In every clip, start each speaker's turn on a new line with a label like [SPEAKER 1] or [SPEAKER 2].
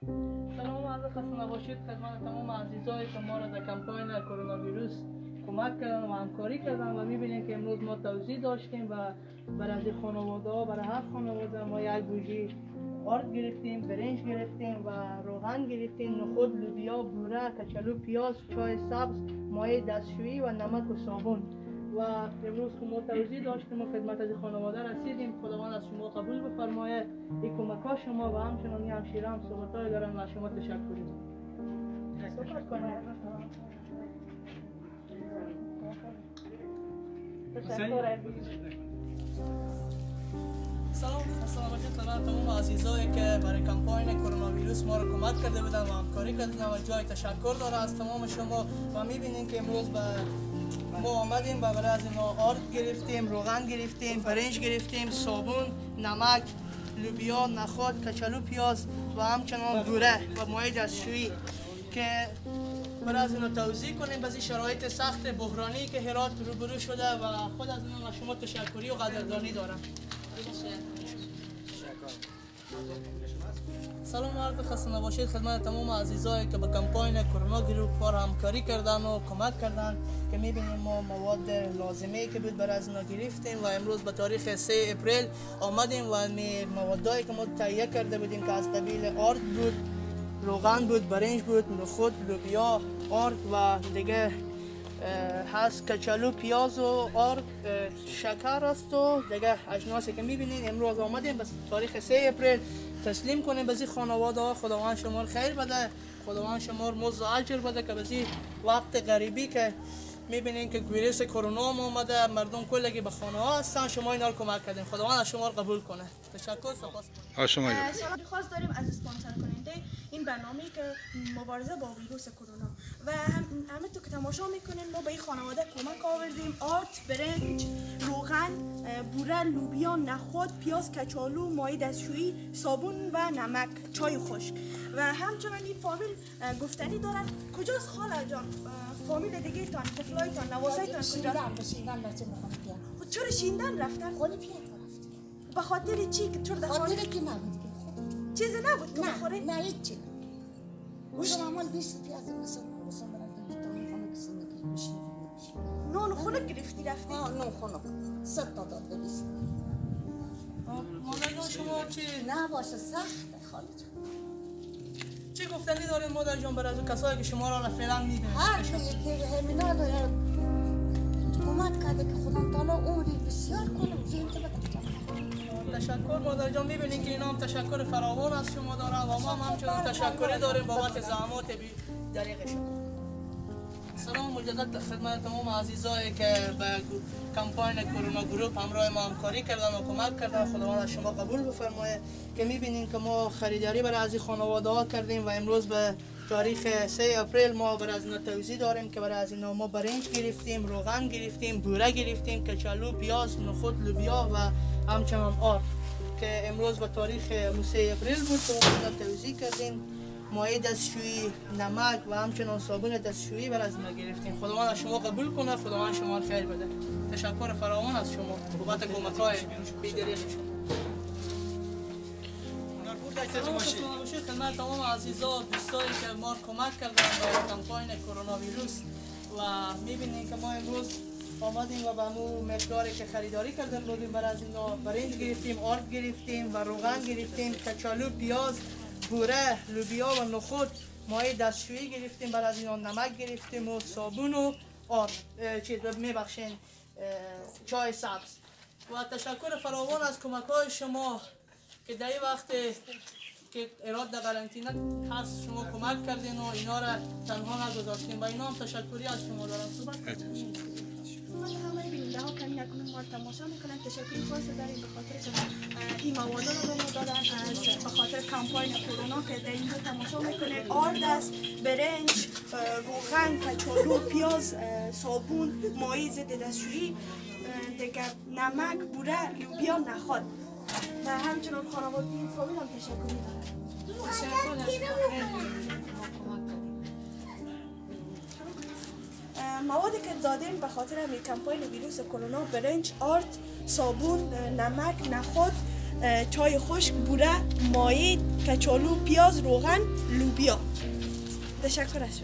[SPEAKER 1] سلام عرض خسته نباشید خدمت تمام عزیزایی که ما را در کمپاین کرونا ویروس کمک کردن و همکاری کردن و میبینیم که امروز ما توزیع داشتیم و برای خانواده ها، برای هر خانواده ما یک بوجی آرد گرفتیم، برنج گرفتیم و روغن گرفتیم، نخود، لوبیا، بوره، کچالو، پیاز، چای سبز، مایع دستشویی و نمک و صابون. و امروز که ما توزیع داشتیم و خدمت از خانواده رسیدیم. خداوند از شما قبول بفرمایه این کمک ها شما و همچنان همشیره هم صحبت‌های دارن و از شما تشکر سلام باشید خدمت تمام عزیزایی که برای کمپاین کرونا ویروس ما رو کمک کرده بودن و همکاری کردن و جای تشکر داره از تمام شما. و میبینین که امروز ما آمدیم و برای از اینا آرد گرفتیم، روغن گرفتیم، برنج گرفتیم، صابون، نمک، لوبیا، نخود، کچالو، پیاز و همچنان بوره و مایع دستشویی که برای از اینا توزیع کنیم بازی شرایط سخت بحرانی که هرات روبرو شده و خود از اینا از شما تشکری و قدردانی دارم. سلام عرض خسته نباشید خدمت تمام عزیزایی که به کمپاین کرونا گروپ ما همکاری کردن و کمک کردن که میبینیم ما مواد لازمه که بود برای از اینا گرفتیم و امروز به تاریخ 3 اپریل آمدیم و موادایی که ما تهیه کرده بودیم که از قبیل آرد بود، روغن بود، برنج بود، نخود، لوبیا، آرد و دیگه هست کچالو، پیاز و آرد، شکر است و دیگه اجناسی که میبینین امروز آمدیم به تاریخ 3 اپریل تسلیم کنیم به خانواده ها. خداوند شما خیر بده، خداوند شما مزد و اجر بده که به وقت غریبی که میبینین که ویروس کرونا هم اومده، مردم کلگی به خانه ها هستن، شما اینا رو کمک کردین. خداوند از شما رو قبول کنه. تشکر، سپاس.
[SPEAKER 2] سلام، خواست داریم از اسپانسر کننده این برنامه‌ای که مبارزه با ویروس کرونا و همینطور که تماشا میکنین ما به این خانواده کمک آوردیم: آرد، برنج، روغن، بوره، لوبیا، نخود، پیاز، کچالو، مایع دستشویی، صابون و نمک، چای خشک. و همچنان این فامیل گفتنی دارن. کجاست خاله جان؟ فامیل دیگه تان، طفلایتان، نواسایتان کجا؟
[SPEAKER 3] شیندن بچه میخوام بیان.
[SPEAKER 2] خود چرا شیندن رفتن؟
[SPEAKER 3] خالی پیان رفتن.
[SPEAKER 2] به خاطر چی که چرا
[SPEAKER 3] خاطر که نبود.
[SPEAKER 2] چیزی نبود که بخوره؟
[SPEAKER 3] نه هیچی. گوشم عمال 20 پیاز مثلا برام دیگه خونه کسی نمیشه.
[SPEAKER 2] نون خنک گرفتی رفتی؟
[SPEAKER 3] نون خنک. 100 تا داد بریز.
[SPEAKER 1] مادر شما چی؟
[SPEAKER 3] نه باشه سخته خاله جان.
[SPEAKER 1] چی گفتنی دارین مادر جان برای کسایی که شما را فعلا میبینن؟
[SPEAKER 3] هر کی که همینا داره کمک کرده که خدا تعالی عمری بسیار کنه زین که
[SPEAKER 1] تشکر مادر جان. میبینین که اینا هم تشکر فراوان از شما دارن و ما هم همچنان تشکری داریم بابت زحمات دریغ شما. سلام مجدد خدمت تمام عزیزایی که به کمپاین کرونا گروپ همراه ما همکاری کردن و کمک کردن. خداوند از شما قبول بفرمایه که میبینین که ما خریداری برای از این خانواده ها کردیم و امروز به تاریخ 3 اپریل ما برای از اینا توزیع داریم که برای از اینا ما برنج گرفتیم، روغن گرفتیم، بوره گرفتیم، کچالو، پیاز، نخود، لوبیا و همچنان آرد که امروز به تاریخ 3 اپریل بود که ما توزیع کردیم. مایع دستشویی، نمک و همچنان صابون دستشویی برای از اینا گرفتیم. خداوند از شما قبول کنه، خداوند شما رو خیر بده. تشکر فراوان از شما بابت کمک‌های بی‌دریغ شما. خدمت تمام عزیزا دوستایی که ما کمک کردن با کمپاین کرونا ویروس و می‌بینید که ما امروز آمدیم و به همون مقداری که خریداری کردیم بودیم برای از اینا برنج گرفتیم، آرد گرفتیم و روغن گرفتیم، کچالو، پیاز، بوره، لوبیا و نخود، مایع دستشویی گرفتیم برای از اینا، نمک گرفتیم و صابون و آرد میبخشین چای سبز. و تشکر فراوان از کمک‌های شما که در این وقت که ایراد در قرنطینه هست شما کمک کردین و اینا را تنها نگذاشتین و اینا هم تشکری از شما دارم. صحبت
[SPEAKER 2] همه بیننده ها که نکنه ما تماشا میکنن تشکر خاص داریم به خاطر که این مواد رو به ما دادن به خاطر کمپاین کرونا که در اینجا تماشا میکنه. آرد است، برنج، روغن، کچالو، پیاز، صابون، مایع ضد دستشویی، دیگه نمک، بوره، لوبیا، نخود و همچنان خانواده این فامیل هم تشکر میکنن. موادی که دادیم به خاطر همین کمپاین ویروس کرونا: برنج، آرد، صابون، نمک، نخود، چای خشک، بوره، مایه، کچالو، پیاز، روغن، لوبیا. تشکر از شما.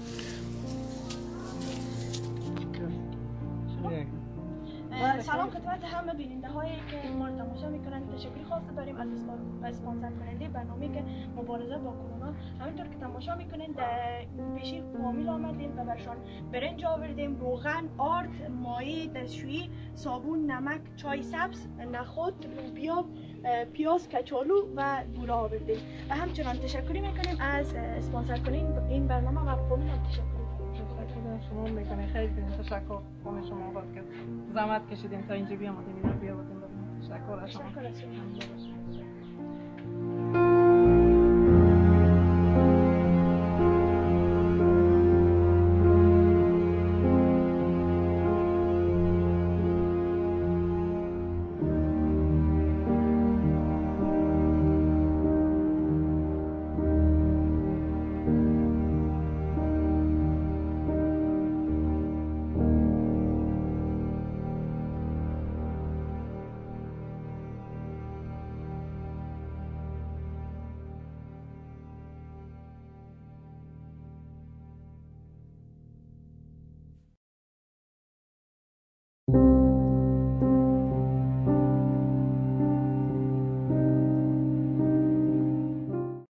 [SPEAKER 2] سلام خدمت همه بیننده هایی که ما رو تماشا میکنن. تشکر خاص داریم از اسپانسر کننده برنامه که مبارزه با کرونا. همینطور که تماشا میکنین در پیشی فامیل آمدیم و برشان برنج آوردیم، روغن، آرد، مایع دستشویی، صابون، نمک، چای سبز، نخود، لوبیا، پیاز، کچالو و بوره آوردیم. و همچنان تشکری میکنیم از اسپانسر کننده این برنامه و فامیل هم تشکر.
[SPEAKER 4] شما میکنه خیلی تشکر خانم شما بود که زحمت کشیدین تا اینجا بیامدین اینا بیاوردین. تشکر از شما.